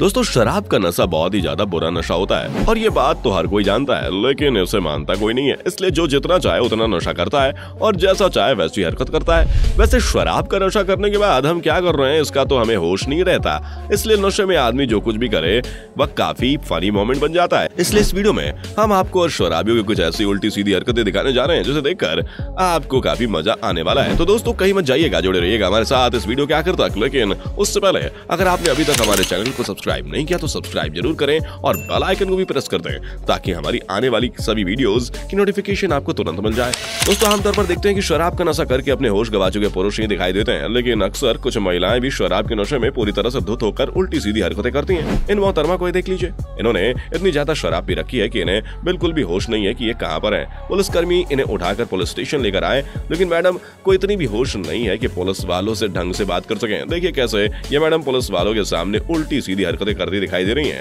दोस्तों शराब का नशा बहुत ही ज्यादा बुरा नशा होता है और ये बात तो हर कोई जानता है, लेकिन इसे मानता कोई नहीं है। इसलिए जो जितना चाहे उतना नशा करता है और जैसा चाहे वैसी हरकत करता है। वैसे शराब का नशा करने के बाद हम क्या कर रहे हैं इसका तो हमें होश नहीं रहता। इसलिए नशे में आदमी जो कुछ भी करे वह काफी फनी मोमेंट बन जाता है। इसलिए इस वीडियो में हम आपको और शराबियों की कुछ ऐसी उल्टी सीधी हरकतें दिखाने जा रहे हैं जिसे देखकर आपको काफी मजा आने वाला है। तो दोस्तों कहीं मत जाइएगा, जुड़े रहिएगा हमारे साथ इस वीडियो के आखिर तक। लेकिन उससे पहले अगर आपने अभी तक हमारे चैनल को सब्सक्राइब नहीं किया तो सब्सक्राइब जरूर करें और बेल आइकन को भी प्रेस कर दें ताकि हमारी आने वाली सभी वीडियोस की नोटिफिकेशन आपको तुरंत मिल जाए। दोस्तों आमतौर पर देखते हैं कि शराब का नशा करके अपने होश गवा चुके पुरुष ही दिखाई देते हैं, लेकिन अक्सर कुछ महिलाएं भी शराब के नशे में पूरी तरह से धुत होकर उल्टी सीधी हरकतें करती हैं। इन मोहतरमा को देख लीजिए, इन्होंने इतनी ज्यादा शराब पी रखी है कि इन्हें बिल्कुल भी होश नहीं है कि ये कहां पर है। पुलिसकर्मी इन्हें उठाकर पुलिस स्टेशन लेकर आए, लेकिन मैडम को इतनी भी होश नहीं है कि पुलिस वालों से ढंग से बात कर सकें। देखिए कैसे ये मैडम पुलिस वालों के सामने उल्टी सीधी हरकतें करती दिखाई दे रही हैं।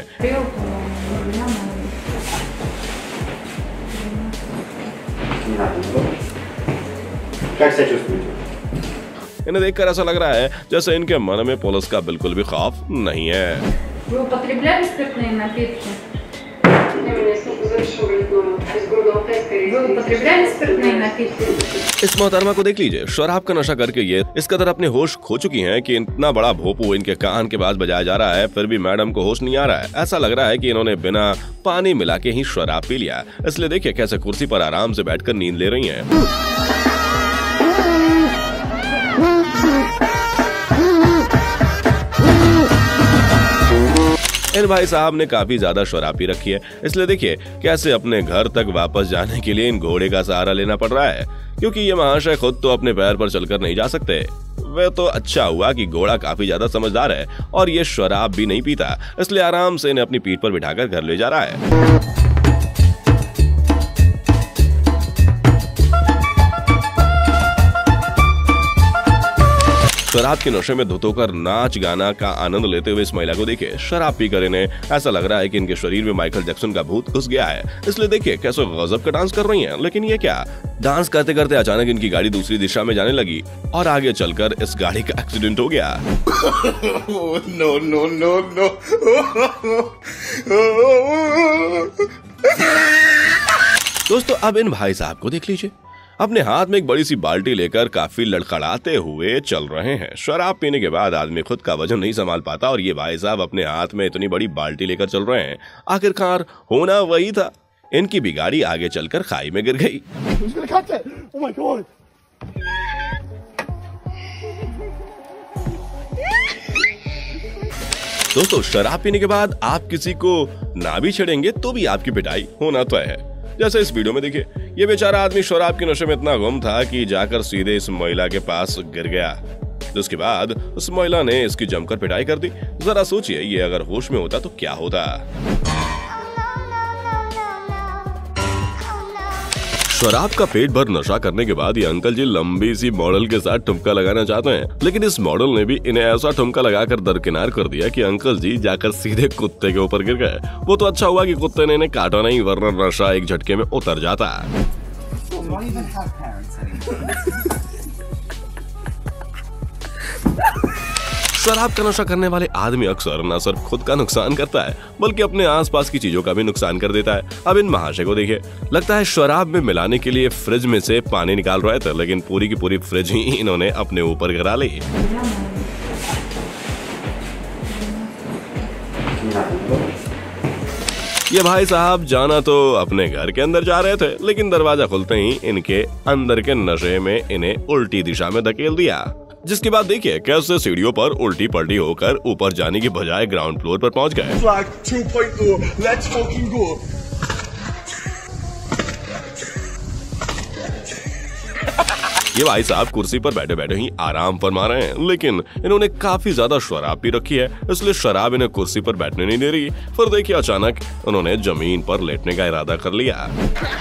इन्हें देखकर ऐसा लग रहा है जैसे इनके मन में पुलिस का बिल्कुल भी खौफ नहीं है। इस मोहतरमा को देख लीजिए, शराब का नशा करके ये इस कदर अपने होश खो चुकी हैं कि इतना बड़ा भोपू इनके कान के पास बजाया जा रहा है, फिर भी मैडम को होश नहीं आ रहा है। ऐसा लग रहा है कि इन्होंने बिना पानी मिला के ही शराब पी लिया। इसलिए देखिए कैसे कुर्सी पर आराम से बैठकर नींद ले रही हैं। इन भाई साहब ने काफी ज्यादा शराब पी रखी है, इसलिए देखिए कैसे अपने घर तक वापस जाने के लिए इन घोड़े का सहारा लेना पड़ रहा है, क्योंकि ये महाशय खुद तो अपने पैर पर चलकर नहीं जा सकते। वह तो अच्छा हुआ कि घोड़ा काफी ज्यादा समझदार है और ये शराब भी नहीं पीता, इसलिए आराम से इन्हें अपनी पीठ पर बिठाकर घर ले जा रहा है। शराब के नशे में धुत होकर नाच गाना का आनंद लेते हुए इस महिला को देखिए। शराब पीकर इन्हें ऐसा लग रहा है कि इनके शरीर में माइकल जैक्सन का भूत घुस गया है। इसलिए देखिए कैसे गजब का डांस कर रही हैं। लेकिन ये क्या, डांस करते करते अचानक इनकी गाड़ी दूसरी दिशा में जाने लगी और आगे चलकर इस गाड़ी का एक्सीडेंट हो गया। No no no no. दोस्तों अब इन भाई साहब को देख लीजिए, अपने हाथ में एक बड़ी सी बाल्टी लेकर काफी लड़खड़ाते हुए चल रहे हैं। शराब पीने के बाद आदमी खुद का वजन नहीं संभाल पाता और ये भाई साहब अपने हाथ में इतनी बड़ी बाल्टी लेकर चल रहे हैं। आखिरकार होना वही था, इनकी भी गाड़ी आगे चलकर खाई में गिर गई। दोस्तों शराब पीने के बाद आप किसी को ना भी छेड़ेंगे तो भी आपकी पिटाई होना तय है। जैसे इस वीडियो में देखिए, ये बेचारा आदमी शराब के नशे में इतना गुम था कि जाकर सीधे इस महिला के पास गिर गया, जिसके बाद उस महिला ने इसकी जमकर पिटाई कर दी। जरा सोचिए ये अगर होश में होता तो क्या होता। शराब का पेट भर नशा करने के बाद ये अंकल जी लंबी सी मॉडल के साथ ठुमका लगाना चाहते हैं, लेकिन इस मॉडल ने भी इन्हें ऐसा ठुमका लगाकर दरकिनार कर दिया कि अंकल जी जाकर सीधे कुत्ते के ऊपर गिर गए। वो तो अच्छा हुआ कि कुत्ते ने इन्हें काटा नहीं, वरना नशा एक झटके में उतर जाता। शराब का नशा करने वाले आदमी अक्सर न सिर्फ खुद का नुकसान करता है बल्कि अपने आसपास की चीजों का भी नुकसान कर देता है। अब इन महाशय को देखिए, लगता है शराब में मिलाने के लिए फ्रिज में से पानी निकाल रहे थे, लेकिन पूरी की पूरी फ्रिज ही इन्होंने अपने ऊपर गिरा ली। ये भाई साहब जाना तो अपने घर के अंदर जा रहे थे, लेकिन दरवाजा खुलते ही इनके अंदर के नशे में इन्हें उल्टी दिशा में धकेल दिया, जिसके बाद देखिए कैसे सीढ़ियों पर उल्टी पलटी होकर ऊपर जाने की बजाय ग्राउंड फ्लोर पर पहुंच गए। Flag 2.0, let's fucking go. ये भाई साहब कुर्सी पर बैठे बैठे ही आराम फरमा रहे हैं, लेकिन इन्होंने काफी ज्यादा शराब पी रखी है, इसलिए शराब इन्हें कुर्सी पर बैठने नहीं दे रही। फिर देखिए अचानक उन्होंने जमीन पर लेटने का इरादा कर लिया।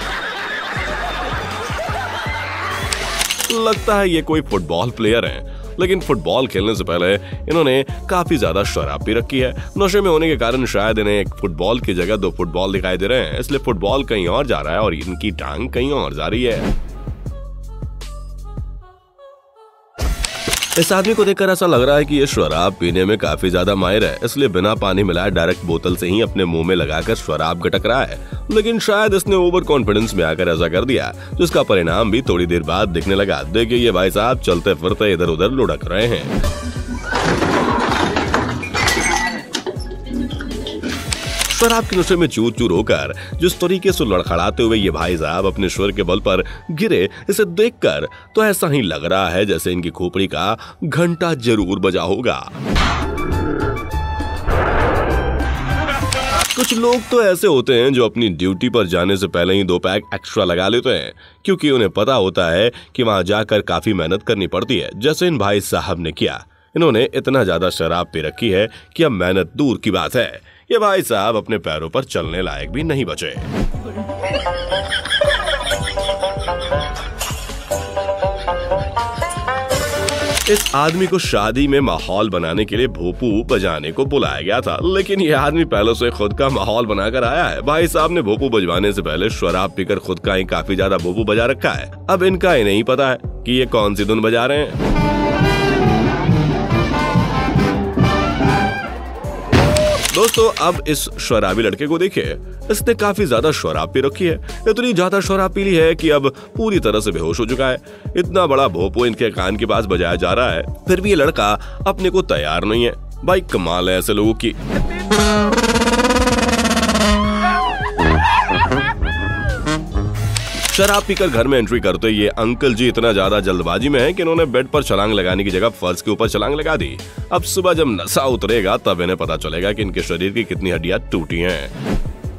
लगता है ये कोई फुटबॉल प्लेयर हैं, लेकिन फुटबॉल खेलने से पहले इन्होंने काफी ज्यादा शराब पी रखी है। नशे में होने के कारण शायद इन्हें एक फुटबॉल की जगह दो फुटबॉल दिखाई दे रहे हैं, इसलिए फुटबॉल कहीं और जा रहा है और इनकी टांग कहीं और जा रही है। इस आदमी को देखकर ऐसा लग रहा है कि ये शराब पीने में काफी ज्यादा माहिर है, इसलिए बिना पानी मिलाए डायरेक्ट बोतल से ही अपने मुंह में लगाकर शराब गटक रहा है। लेकिन शायद इसने ओवर कॉन्फिडेंस में आकर ऐसा कर दिया, जिसका परिणाम भी थोड़ी देर बाद दिखने लगा। देखिए ये भाई साहब चलते फिरते इधर उधर लुढ़क रहे हैं। शराब के नशे में चूर चूर होकर जिस तरीके से लड़खड़ाते हुए ये भाई साहब अपने स्वर के बल पर गिरे, इसे देखकर तो ऐसा ही लग रहा है जैसे इनकी खोपड़ी का घंटा जरूर बजा होगा। कुछ लोग तो ऐसे होते हैं जो अपनी ड्यूटी पर जाने से पहले ही 2 पैक एक्स्ट्रा लगा लेते हैं, क्योंकि उन्हें पता होता है कि वहां जाकर काफी मेहनत करनी पड़ती है, जैसे इन भाई साहब ने किया। इन्होंने इतना ज्यादा शराब पी रखी है कि अब मेहनत दूर की बात है, ये भाई साहब अपने पैरों पर चलने लायक भी नहीं बचे। इस आदमी को शादी में माहौल बनाने के लिए भोपू बजाने को बुलाया गया था, लेकिन ये आदमी पहले से खुद का माहौल बनाकर आया है। भाई साहब ने भोपू बजवाने से पहले शराब पीकर खुद का ही काफी ज्यादा भोपू बजा रखा है। अब इनका ही नहीं पता है कि ये कौन सी धुन बजा रहे हैं। दोस्तों अब इस शराबी लड़के को देखिए, इसने काफी ज्यादा शराब पी रखी है। इतनी ज्यादा शराब पी ली है कि अब पूरी तरह से बेहोश हो चुका है। इतना बड़ा भोपो इनके कान के पास बजाया जा रहा है, फिर भी ये लड़का अपने को तैयार नहीं है। भाई कमाल है ऐसे लोगों की। शराब पीकर घर में एंट्री करते ये अंकल जी इतना ज्यादा जल्दबाजी में है कि इन्होंने बेड पर छलांग लगाने की जगह फर्श के ऊपर छलांग लगा दी। अब सुबह जब नशा उतरेगा तब इन्हें पता चलेगा कि इनके शरीर की कितनी हड्डियां टूटी हैं।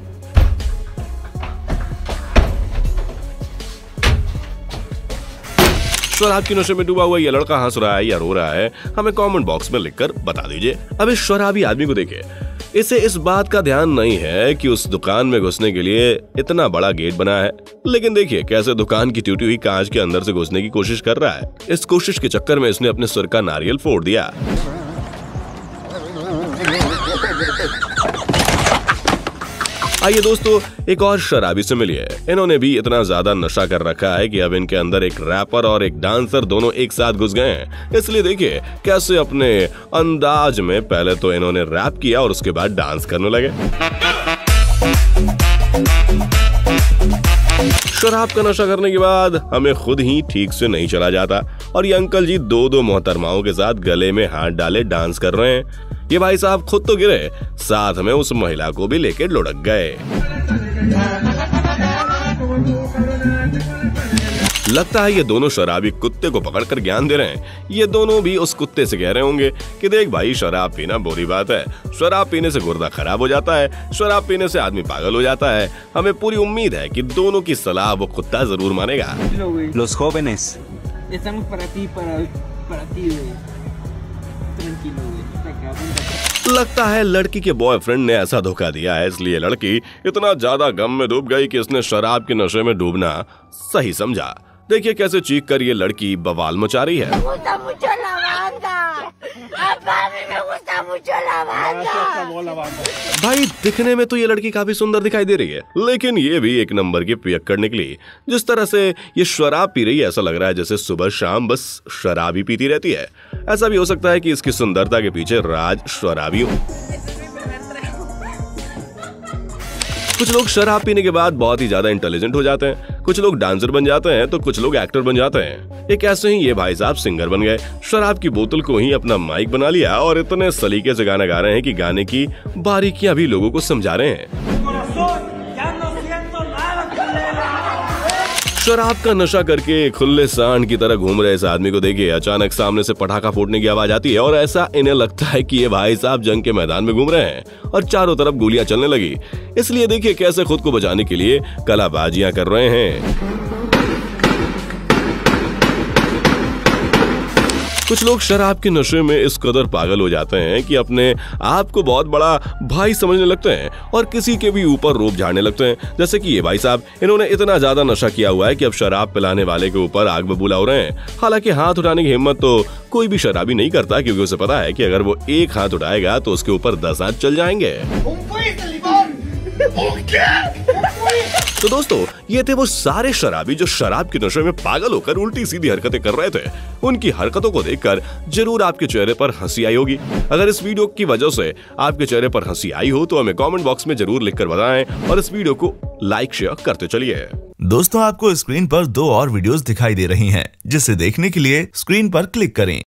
शराब की नशे में डूबा हुआ ये लड़का हंस रहा है या रो रहा है, हमें कमेंट बॉक्स में लिखकर बता दीजिए। अब इस शराबी आदमी को देखिए, इसे इस बात का ध्यान नहीं है कि उस दुकान में घुसने के लिए इतना बड़ा गेट बना है, लेकिन देखिए कैसे दुकान की टूटी हुई कांच के अंदर से घुसने की कोशिश कर रहा है। इस कोशिश के चक्कर में इसने अपने सिर का नारियल फोड़ दिया। आइए दोस्तों एक और शराबी से मिलिए। इन्होंने भी इतना ज्यादा नशा कर रखा है कि अब इनके अंदर एक रैपर और एक डांसर दोनों एक साथ घुस गए हैं। इसलिए देखिए कैसे अपने अंदाज में पहले तो इन्होंने रैप किया और उसके बाद डांस करने लगे। शराब का नशा करने के बाद हमें खुद ही ठीक से नहीं चला जाता और ये अंकल जी 2-2 मोहतरमाओं के साथ गले में हाथ डाले डांस कर रहे हैं। ये भाई साहब खुद तो गिरे, साथ में उस महिला को भी लेके लुढ़क गए। लगता है ये दोनों शराबी कुत्ते को पकड़कर ज्ञान दे रहे हैं। ये दोनों भी उस कुत्ते से कह रहे होंगे कि देख भाई शराब पीना बुरी बात है, शराब पीने से गुर्दा खराब हो जाता है, शराब पीने से आदमी पागल हो जाता है। हमें पूरी उम्मीद है कि दोनों की सलाह वो कुत्ता जरूर मानेगा। Los jóvenes. Estamos para ti, güey. Tranquilo, güey. लगता है लड़की के बॉयफ्रेंड ने ऐसा धोखा दिया है, इसलिए लड़की इतना ज्यादा गम में डूब गई कि इसने शराब के नशे में डूबना सही समझा। देखिए कैसे चीख कर ये लड़की बवाल मचा रही है। भाई दिखने में तो ये लड़की काफी सुंदर दिखाई दे रही है, लेकिन ये भी एक नंबर की पियक्कड़ निकली। जिस तरह से ये शराब पी रही है ऐसा लग रहा है जैसे सुबह शाम बस शराब ही पीती रहती है। ऐसा भी हो सकता है कि इसकी सुंदरता के पीछे राज शराबी हो। कुछ लोग शराब पीने के बाद बहुत ही ज्यादा इंटेलिजेंट हो जाते हैं, कुछ लोग डांसर बन जाते हैं तो कुछ लोग एक्टर बन जाते हैं। एक ऐसे ही ये भाई साहब सिंगर बन गए। शराब की बोतल को ही अपना माइक बना लिया और इतने सलीके से गाना गा रहे हैं कि गाने की बारीकियां भी लोगों को समझा रहे हैं। शराब का नशा करके खुले सांड की तरह घूम रहे इस आदमी को देखिए, अचानक सामने से पटाखा फूटने की आवाज आती है और ऐसा इन्हें लगता है कि ये भाई साहब जंग के मैदान में घूम रहे हैं और चारों तरफ गोलियां चलने लगी। इसलिए देखिए कैसे खुद को बचाने के लिए कलाबाजियां कर रहे हैं। कुछ लोग शराब के नशे में इस कदर पागल हो जाते हैं कि अपने आप को बहुत बड़ा भाई समझने लगते हैं और किसी के भी ऊपर रोब झाड़ने लगते हैं। जैसे कि ये भाई साहब, इन्होंने इतना ज्यादा नशा किया हुआ है कि अब शराब पिलाने वाले के ऊपर आग बबूला हो रहे हैं। हालांकि हाथ उठाने की हिम्मत तो कोई भी शराबी नहीं करता, क्योंकि उसे पता है कि अगर वो एक हाथ उठाएगा तो उसके ऊपर 10 हाथ चल जाएंगे। तो दोस्तों, ये थे वो सारे शराबी जो शराब के नशे में पागल होकर उल्टी सीधी हरकतें कर रहे थे। उनकी हरकतों को देखकर जरूर आपके चेहरे पर हंसी आई होगी। अगर इस वीडियो की वजह से आपके चेहरे पर हंसी आई हो तो हमें कमेंट बॉक्स में जरूर लिखकर बताएं और इस वीडियो को लाइक शेयर करते चलिए। दोस्तों, आपको स्क्रीन पर 2 और वीडियोस दिखाई दे रही हैं, जिसे देखने के लिए स्क्रीन पर क्लिक करें।